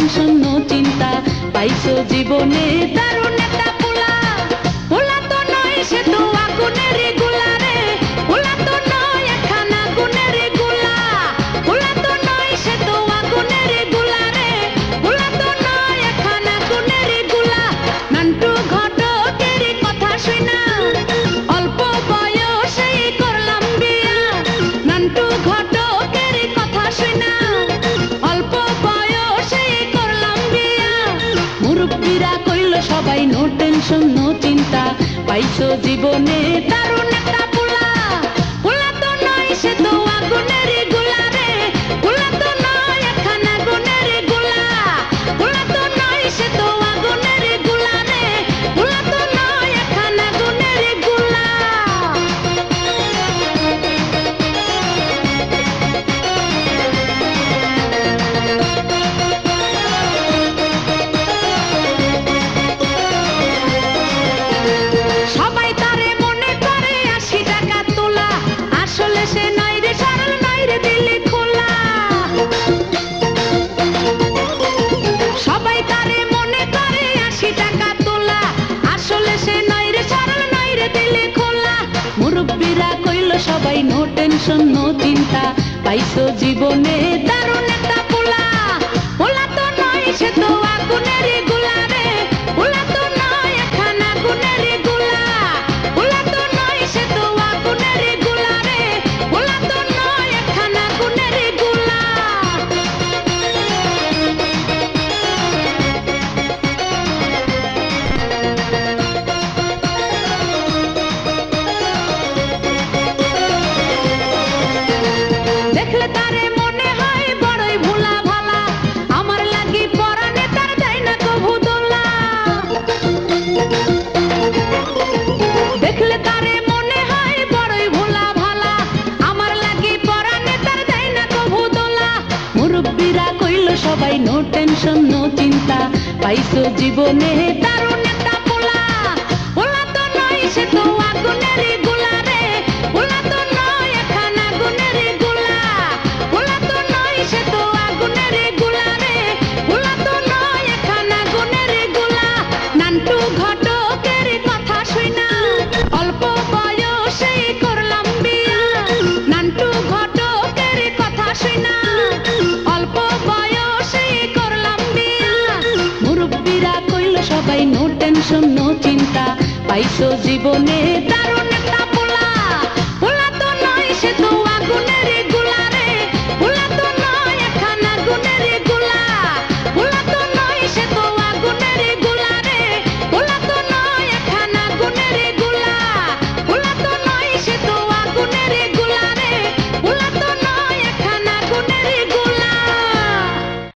Tension no চিন্তা পাইছো জীবনে দারুণ একটা পোলা। পোলা তো নয় সে তো আগুনের গোলা রে, পোলা তো নয় একখানা গুণের গোলা। পোলা তো নয় সে তো আগুনের গোলা রে, পোলা তো নয় একখানা গুণের গোলা। নান্টু ঘটকের কথা শুনা অল্প বয়সেই করলাম বিয়া। নান্টু ঘটকের কথা শুনা অল্প বয়সেই করলাম বিয়া। মুরব্বীরা কইল সবাই নো টেনশন নো চিন্তা পাইছো জীবনে দারুণ একটা পোলা। পোলা তো নয় সে তো আগুনের গোলা রে, পোলা তো নয় একখানা গুণের গোলা। পোলা তো নয় সে তো আগুনের গোলা রে, পোলা তো নয় একখানা গুণের গোলা। সবাই তারে মনে করে 80 টাকা তোলা, আসলে সে নয় রে সরল নয় রে দিলে খোলা। সবাই তারে মনে করে 80 টাকা তোলা, আসলে সে নয় রে সরল নয় রে দিলে খোলা। মুরব্বীরা কইল সবাই নো টেনশন নো চিন্তা পাইছো জীবনে দারুণ একটা পোলা। পোলা তো নয় সে তো আগুনের গোলা রে, পোলা তো নয় একখানা গুণের গোলা। পোলা তো নয় সে তো আগুনের গোলা রে, পোলা তো নয় একখানা গুণের গোলা। দেখলে তারে মনে হয় বড়ই ভোলা ভালা, আমার লাগি পরানে তার দেয় না কভু দোলা। দেখলে তারে মনে হয় বড়ই ভোলা ভালা, আমার লাগি পরানে তার দেয় না কভু দোলা। মুরব্বীরা কইল সবাই নো টেনশন নো চিন্তা পাইছো জীবনে দারুণ একটা পোলা। পোলা তো নয় সে তো আগুনের গোলা রে, পোলা তো নয় একখানা গুণের গোলা। পোলা তো নয় সে তো আগুনের গোলা রে, পোলা তো নয় একখানা গুণের গোলা। নান্টু ঘটকের কথা শুনা অল্প বয়সেই করলাম বিয়া। নান্টু ঘটকের কথা শুনা অল্প বয়সেই করলাম বিয়া। মুরব্বীরা কইল সবাই নো টেনশন নো চিন্তা পাইছো জীবনে দারুণ